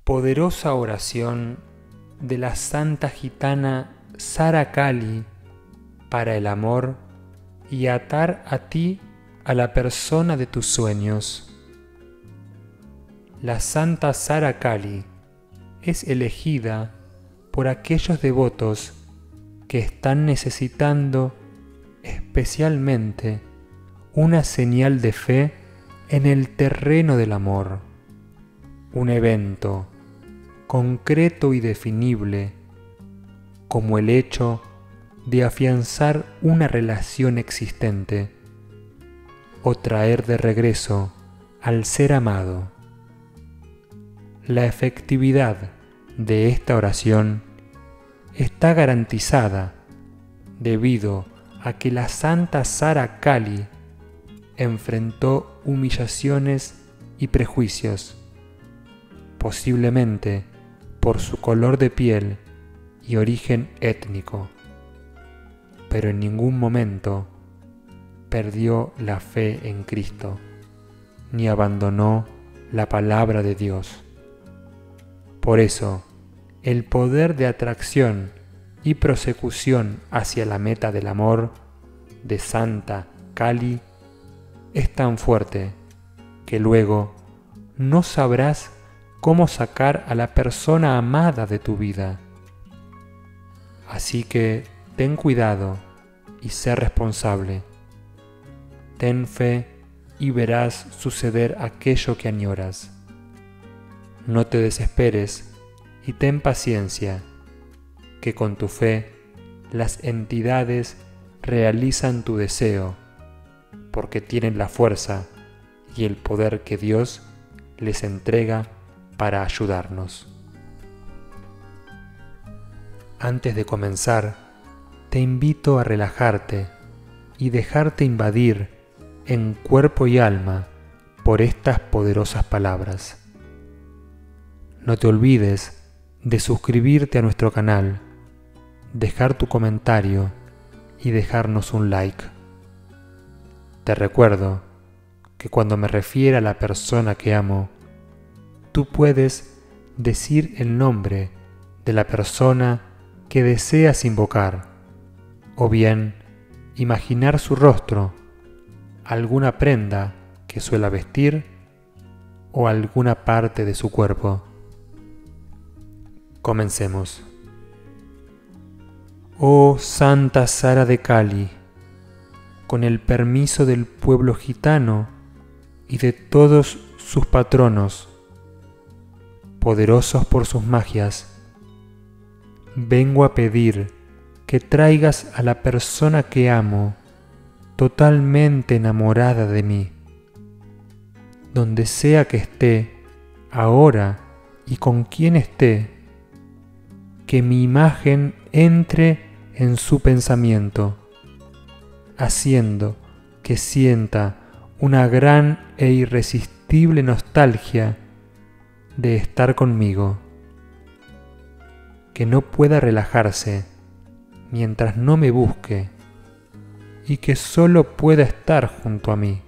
Poderosa oración de la santa gitana Sara Kali para el amor y atar a ti a la persona de tus sueños. La santa Sara Kali es elegida por aquellos devotos que están necesitando especialmente una señal de fe en el terreno del amor, un evento concreto y definible como el hecho de afianzar una relación existente o traer de regreso al ser amado. La efectividad de esta oración está garantizada debido a que la santa Sara Kali enfrentó humillaciones y prejuicios, posiblemente por su color de piel y origen étnico, pero en ningún momento perdió la fe en Cristo, ni abandonó la palabra de Dios. Por eso, el poder de atracción y prosecución hacia la meta del amor de Santa Kali es tan fuerte que luego no sabrás cómo sacar a la persona amada de tu vida. Así que ten cuidado y sé responsable. Ten fe y verás suceder aquello que añoras. No te desesperes y ten paciencia, que con tu fe las entidades realizan tu deseo, porque tienen la fuerza y el poder que Dios les entrega para ayudarnos. Antes de comenzar, te invito a relajarte y dejarte invadir en cuerpo y alma por estas poderosas palabras. No te olvides de suscribirte a nuestro canal, dejar tu comentario y dejarnos un like. Te recuerdo que cuando me refiera a la persona que amo, tú puedes decir el nombre de la persona que deseas invocar, o bien imaginar su rostro, alguna prenda que suela vestir o alguna parte de su cuerpo. Comencemos. Oh Santa Sara de Kali, con el permiso del pueblo gitano y de todos sus patronos, poderosos por sus magias, vengo a pedir que traigas a la persona que amo totalmente enamorada de mí, donde sea que esté, ahora y con quien esté, que mi imagen entre en su pensamiento, haciendo que sienta una gran e irresistible nostalgia de estar conmigo, que no pueda relajarse mientras no me busque y que solo pueda estar junto a mí.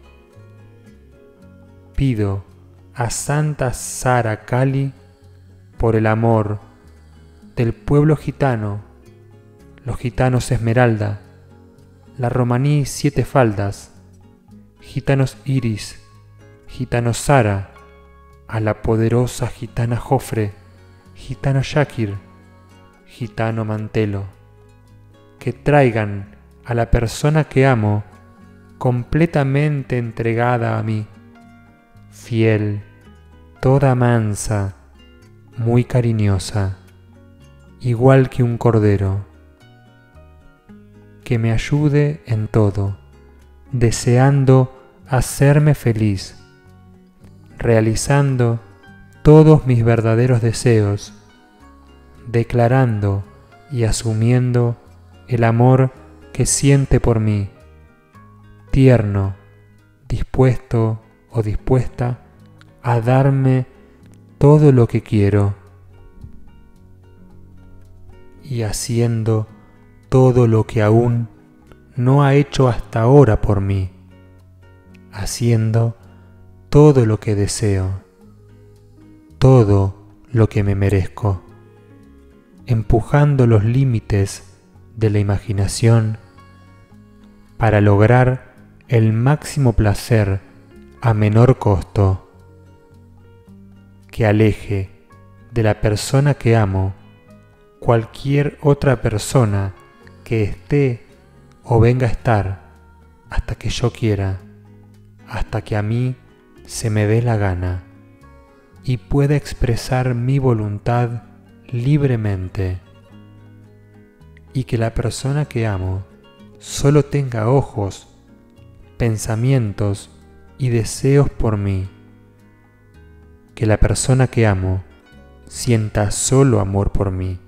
Pido a Santa Sara Kali por el amor del pueblo gitano, los gitanos Esmeralda, la romaní Siete Faldas, gitanos Iris, gitano Sara, a la poderosa gitana Jofre, gitano Shakir, gitano Mantelo, que traigan a la persona que amo completamente entregada a mí, fiel, toda mansa, muy cariñosa, igual que un cordero, que me ayude en todo, deseando hacerme feliz, realizando todos mis verdaderos deseos, declarando y asumiendo el amor que siente por mí, tierno, dispuesto o dispuesta a darme todo lo que quiero y haciendo todo lo que aún no ha hecho hasta ahora por mí, haciendo todo lo que deseo, todo lo que me merezco, empujando los límites de la imaginación para lograr el máximo placer a menor costo, que aleje de la persona que amo cualquier otra persona que esté o venga a estar hasta que yo quiera, hasta que a mí se me dé la gana y pueda expresar mi voluntad libremente, y que la persona que amo solo tenga ojos, pensamientos y deseos por mí, que la persona que amo sienta solo amor por mí.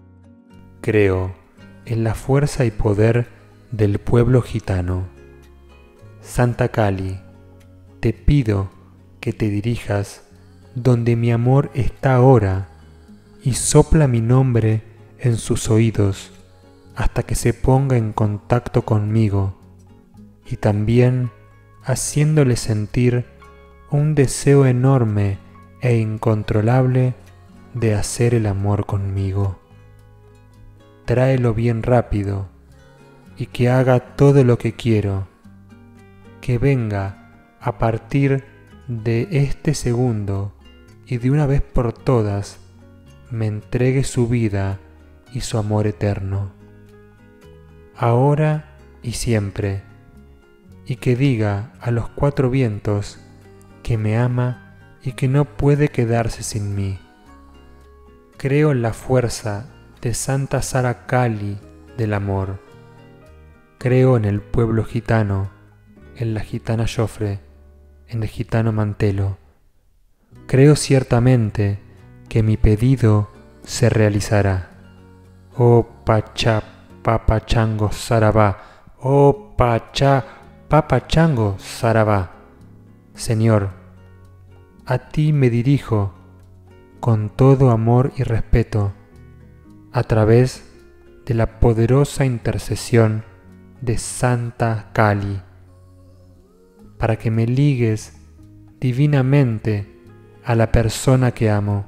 Creo en la fuerza y poder del pueblo gitano. Santa Kali, te pido que te dirijas donde mi amor está ahora y sopla mi nombre en sus oídos hasta que se ponga en contacto conmigo, y también haciéndole sentir un deseo enorme e incontrolable de hacer el amor conmigo. Tráelo bien rápido y que haga todo lo que quiero, que venga a partir de este segundo y de una vez por todas me entregue su vida y su amor eterno, ahora y siempre, y que diga a los cuatro vientos que me ama y que no puede quedarse sin mí. Creo en la fuerza de Santa Sara Kali del amor. Creo en el pueblo gitano, en la gitana Jofre, en el gitano Mantelo. Creo ciertamente que mi pedido se realizará. Oh Pachá Papachango Sarabá, oh Pachá Papachango Sarabá. Señor, a ti me dirijo con todo amor y respeto, a través de la poderosa intercesión de Santa Kali, para que me ligues divinamente a la persona que amo.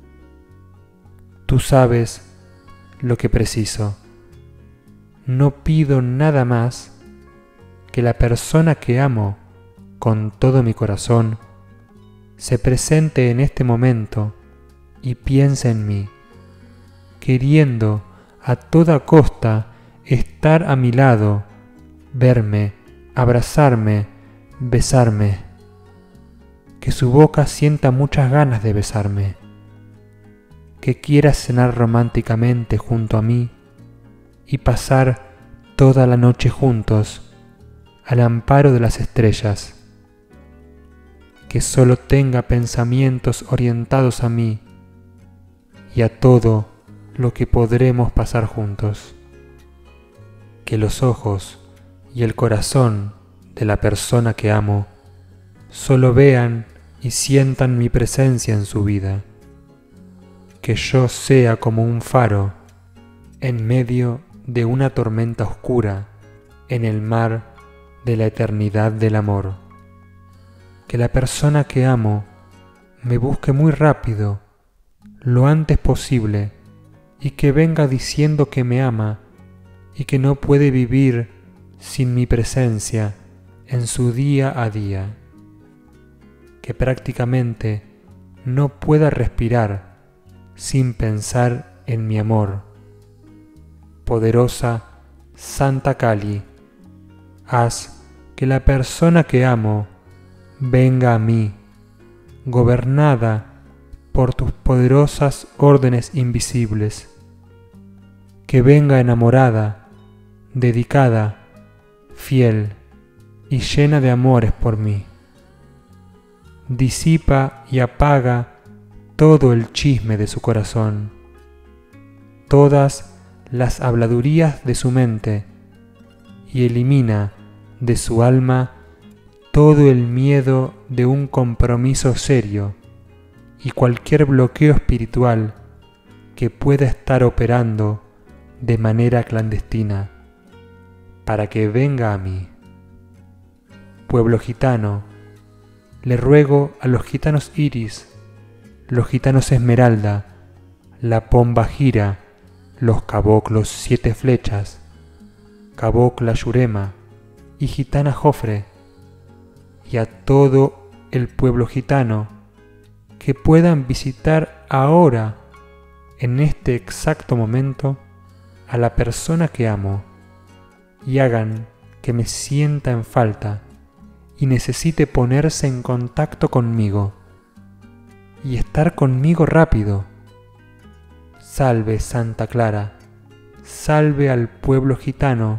Tú sabes lo que preciso. No pido nada más que la persona que amo con todo mi corazón se presente en este momento y piense en mí, queriendo a toda costa estar a mi lado, verme, abrazarme, besarme, que su boca sienta muchas ganas de besarme, que quiera cenar románticamente junto a mí y pasar toda la noche juntos al amparo de las estrellas, que solo tenga pensamientos orientados a mí y a todo lo que podremos pasar juntos, que los ojos y el corazón de la persona que amo solo vean y sientan mi presencia en su vida, que yo sea como un faro en medio de una tormenta oscura en el mar de la eternidad del amor, que la persona que amo me busque muy rápido, lo antes posible, y que venga diciendo que me ama y que no puede vivir sin mi presencia en su día a día, que prácticamente no pueda respirar sin pensar en mi amor. Poderosa Santa Kali, haz que la persona que amo venga a mí, gobernada por tus poderosas órdenes invisibles, que venga enamorada, dedicada, fiel y llena de amores por mí. Disipa y apaga todo el chisme de su corazón, todas las habladurías de su mente, y elimina de su alma todo el miedo de un compromiso serio y cualquier bloqueo espiritual que pueda estar operando de manera clandestina, para que venga a mí. Pueblo gitano, le ruego a los gitanos iris, los gitanos esmeralda, la pomba gira, los caboclos 7 flechas, cabocla Yurema y gitana Jofre, y a todo el pueblo gitano que puedan visitar ahora, en este exacto momento, a la persona que amo y hagan que me sienta en falta y necesite ponerse en contacto conmigo y estar conmigo rápido. Salve Santa Clara, salve al pueblo gitano,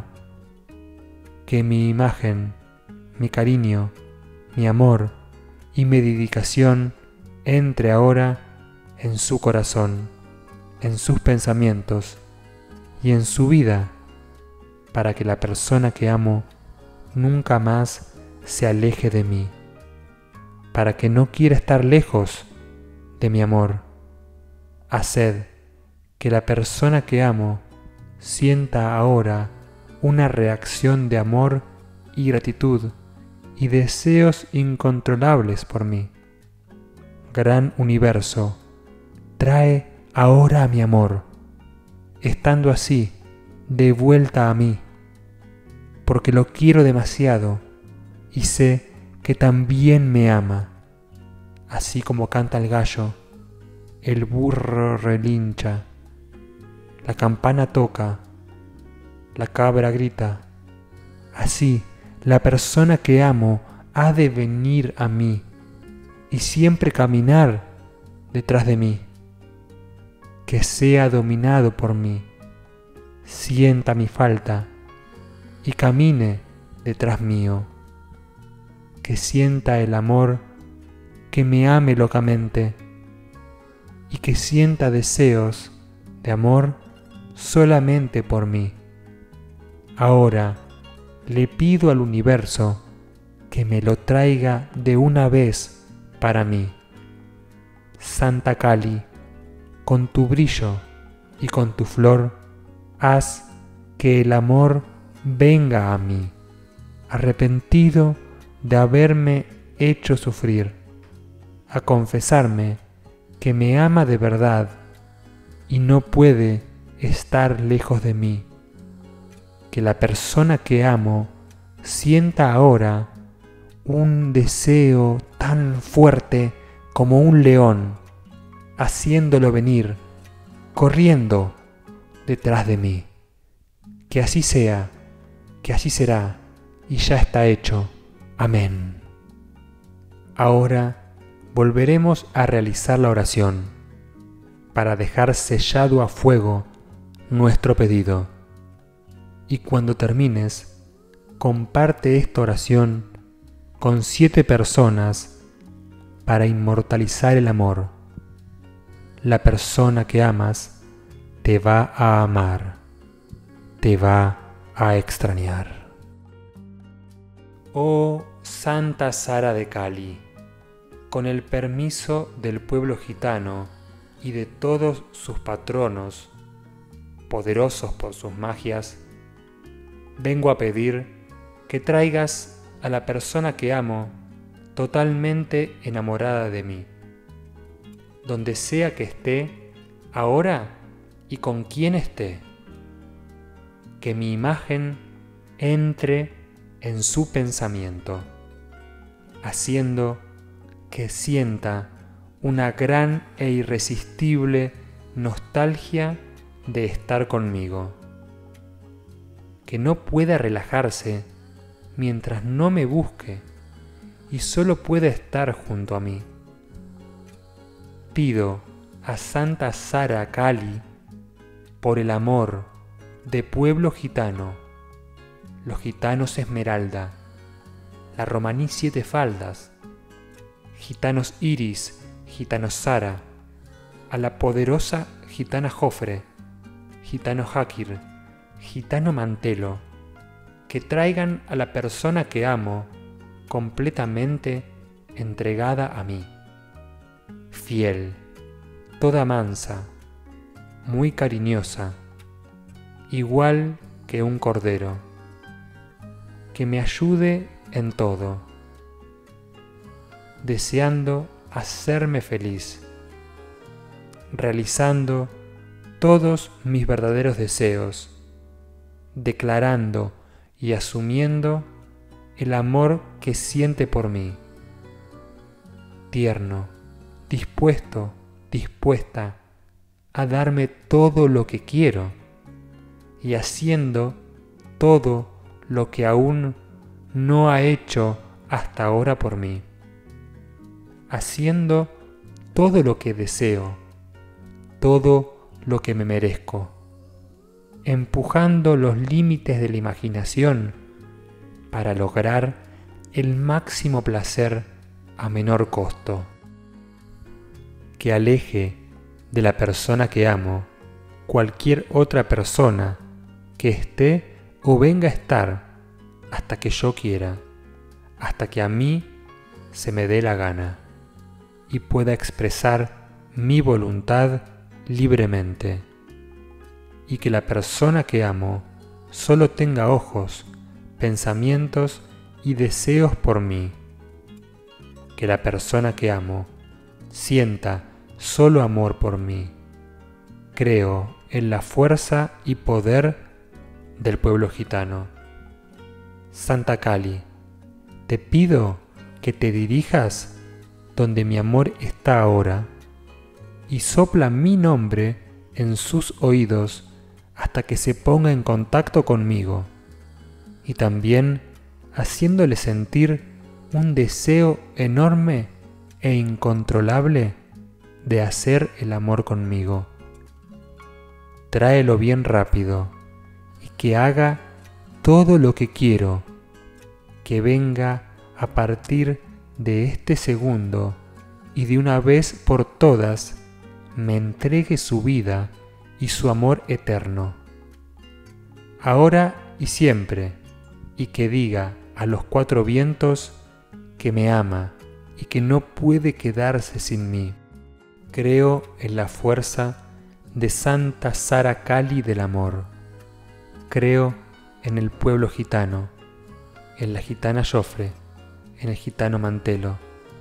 que mi imagen, mi cariño, mi amor y mi dedicación entre ahora en su corazón, en sus pensamientos y en su vida, para que la persona que amo nunca más se aleje de mí, para que no quiera estar lejos de mi amor. Haced que la persona que amo sienta ahora una reacción de amor y gratitud y deseos incontrolables por mí. Gran universo, trae ahora a mi amor, estando así de vuelta a mí, porque lo quiero demasiado y sé que también me ama. Así como canta el gallo, el burro relincha, la campana toca, la cabra grita, así la persona que amo ha de venir a mí y siempre caminar detrás de mí, que sea dominado por mí, sienta mi falta y camine detrás mío, que sienta el amor, que me ame locamente y que sienta deseos de amor solamente por mí. Ahora le pido al universo que me lo traiga de una vez para mí. Santa Kali, con tu brillo y con tu flor, haz que el amor venga a mí, arrepentido de haberme hecho sufrir, a confesarme que me ama de verdad y no puede estar lejos de mí. Que la persona que amo sienta ahora un deseo tan fuerte como un león, haciéndolo venir, corriendo detrás de mí. Que así sea, que así será, y ya está hecho. Amén. Ahora volveremos a realizar la oración para dejar sellado a fuego nuestro pedido. Y cuando termines, comparte esta oración con 7 personas para inmortalizar el amor. La persona que amas te va a amar, te va a extrañar. Oh Santa Sara de Cali, con el permiso del pueblo gitano y de todos sus patronos, poderosos por sus magias, vengo a pedir que traigas a la persona que amo totalmente enamorada de mí, donde sea que esté, ahora y con quien esté, que mi imagen entre en su pensamiento, haciendo que sienta una gran e irresistible nostalgia de estar conmigo, que no pueda relajarse mientras no me busque y solo pueda estar junto a mí. Pido a Santa Sara Kali, por el amor de pueblo gitano, los gitanos Esmeralda, la romaní 7 faldas, gitanos Iris, gitanos Sara, a la poderosa gitana Jofre, gitano Jakir, gitano Mantelo, que traigan a la persona que amo completamente entregada a mí, fiel, toda mansa, muy cariñosa, igual que un cordero, que me ayude en todo, deseando hacerme feliz realizando todos mis verdaderos deseos, declarando y asumiendo el amor que siente por mí, tierno, dispuesto, dispuesta a darme todo lo que quiero y haciendo todo lo que aún no ha hecho hasta ahora por mí, haciendo todo lo que deseo, todo lo que me merezco, empujando los límites de la imaginación para lograr el máximo placer a menor costo, que aleje de la persona que amo cualquier otra persona que esté o venga a estar hasta que yo quiera, hasta que a mí se me dé la gana y pueda expresar mi voluntad libremente, y que la persona que amo solo tenga ojos, pensamientos y deseos por mí, que la persona que amo sienta solo amor por mí. Creo en la fuerza y poder del pueblo gitano. Santa Kali, te pido que te dirijas donde mi amor está ahora y sopla mi nombre en sus oídos hasta que se ponga en contacto conmigo, y también haciéndole sentir un deseo enorme e incontrolable de hacer el amor conmigo. Tráelo bien rápido y que haga todo lo que quiero, que venga a partir de este segundo y de una vez por todas me entregue su vida y su amor eterno, ahora y siempre, y que diga a los cuatro vientos que me ama y que no puede quedarse sin mí. Creo en la fuerza de Santa Sara Kali del amor. Creo en el pueblo gitano, en la gitana Jofre, en el gitano Mantelo.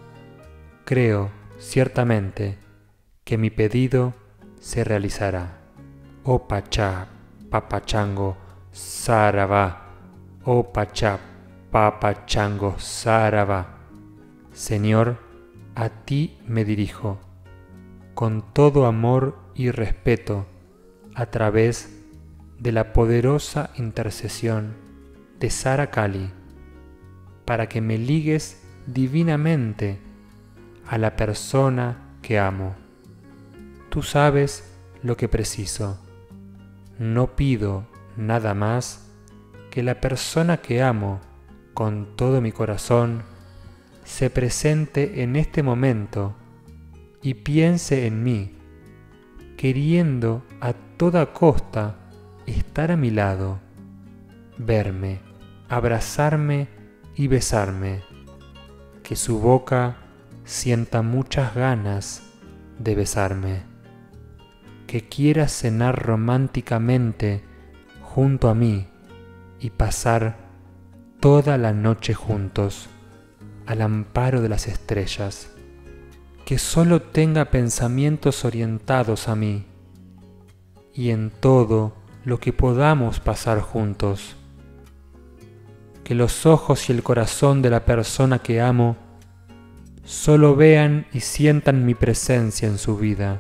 Creo, ciertamente, que mi pedido se realizará. Oh Pachá, Papachango, Sarabá. Oh Pachá, Papachango, Sarabá. Señor, a ti me dirijo, con todo amor y respeto, a través de la poderosa intercesión de Sara Kali, para que me ligues divinamente a la persona que amo. Tú sabes lo que preciso. No pido nada más que la persona que amo con todo mi corazón se presente en este momento y piense en mí, queriendo a toda costa estar a mi lado, verme, abrazarme y besarme, que su boca sienta muchas ganas de besarme, que quiera cenar románticamente junto a mí y pasar toda la noche juntos al amparo de las estrellas, que solo tenga pensamientos orientados a mí y en todo lo que podamos pasar juntos, que los ojos y el corazón de la persona que amo solo vean y sientan mi presencia en su vida,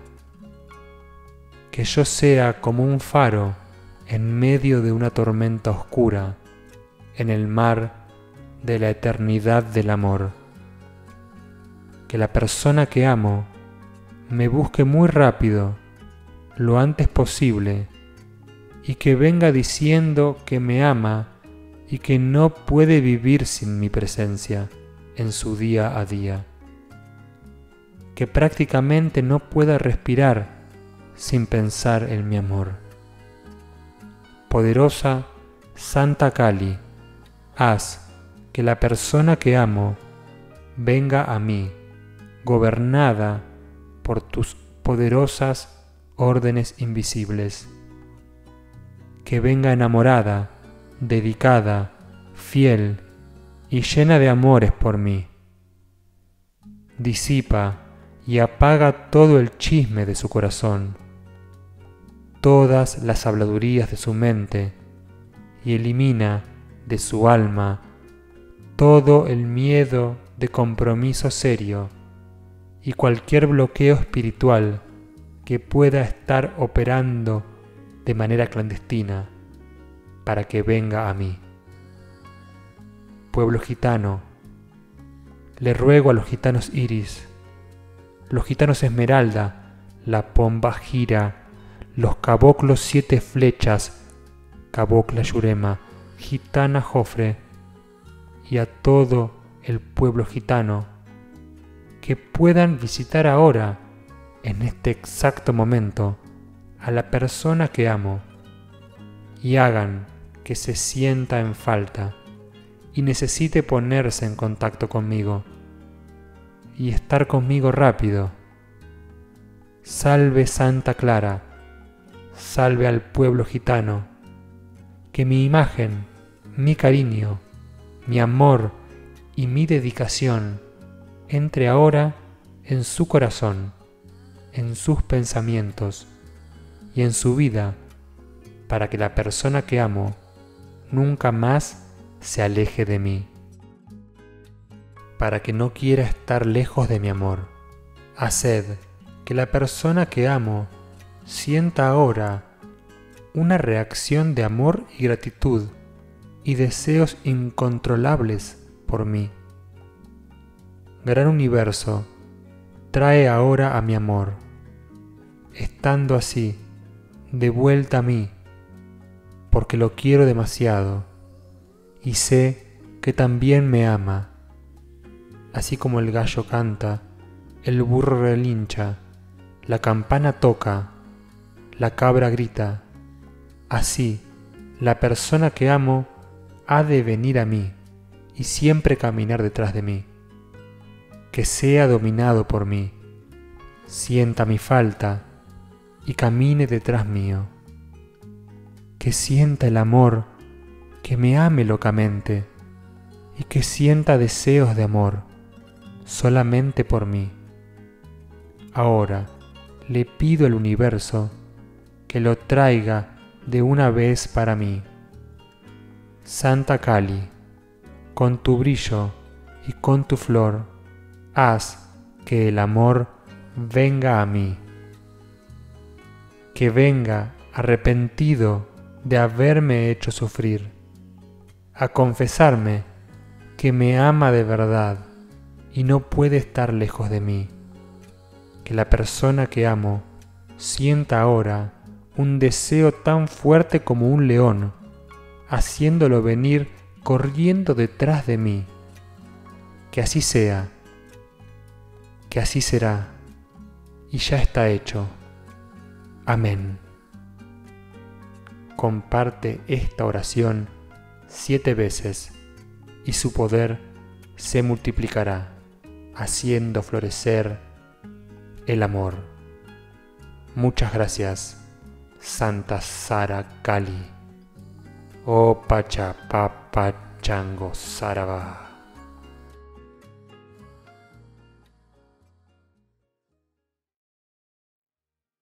que yo sea como un faro en medio de una tormenta oscura en el mar de la eternidad del amor, que la persona que amo me busque muy rápido, lo antes posible, y que venga diciendo que me ama y que no puede vivir sin mi presencia en su día a día, que prácticamente no pueda respirar sin pensar en mi amor. Poderosa Santa Kali, haz que la persona que amo venga a mí, gobernada por tus poderosas órdenes invisibles, que venga enamorada, dedicada, fiel y llena de amores por mí. Disipa y apaga todo el chisme de su corazón, todas las habladurías de su mente, y elimina de su alma todo el miedo de compromiso serio y cualquier bloqueo espiritual que pueda estar operando de manera clandestina para que venga a mí. Pueblo gitano, le ruego a los gitanos iris, los gitanos esmeralda, la pomba gira, los caboclos 7 flechas, cabocla yurema, gitana jofre, y a todo el pueblo gitano, que puedan visitar ahora, en este exacto momento, a la persona que amo, y hagan que se sienta en falta y necesite ponerse en contacto conmigo y estar conmigo rápido. Salve Santa Clara, salve al pueblo gitano, que mi imagen, mi cariño, mi amor y mi dedicación entre ahora en su corazón, en sus pensamientos y en su vida, para que la persona que amo nunca más se aleje de mí, para que no quiera estar lejos de mi amor. Haced que la persona que amo sienta ahora una reacción de amor y gratitud y deseos incontrolables por mí. Gran universo, trae ahora a mi amor, estando así, de vuelta a mí, porque lo quiero demasiado y sé que también me ama. Así como el gallo canta, el burro relincha, la campana toca, la cabra grita, así la persona que amo ha de venir a mí y siempre caminar detrás de mí. Que sea dominado por mí, sienta mi falta y camine detrás mío. Que sienta el amor, que me ame locamente y que sienta deseos de amor solamente por mí. Ahora le pido al universo que lo traiga de una vez para mí. Santa Kali, con tu brillo y con tu flor, haz que el amor venga a mí. Que venga arrepentido de haberme hecho sufrir, a confesarme que me ama de verdad y no puede estar lejos de mí. Que la persona que amo sienta ahora un deseo tan fuerte como un león, haciéndolo venir corriendo detrás de mí. Que así sea, que así será, y ya está hecho. Amén. Comparte esta oración 7 veces y su poder se multiplicará, haciendo florecer el amor. Muchas gracias, Santa Sara Kali. O Pachapapa Chango Sarava.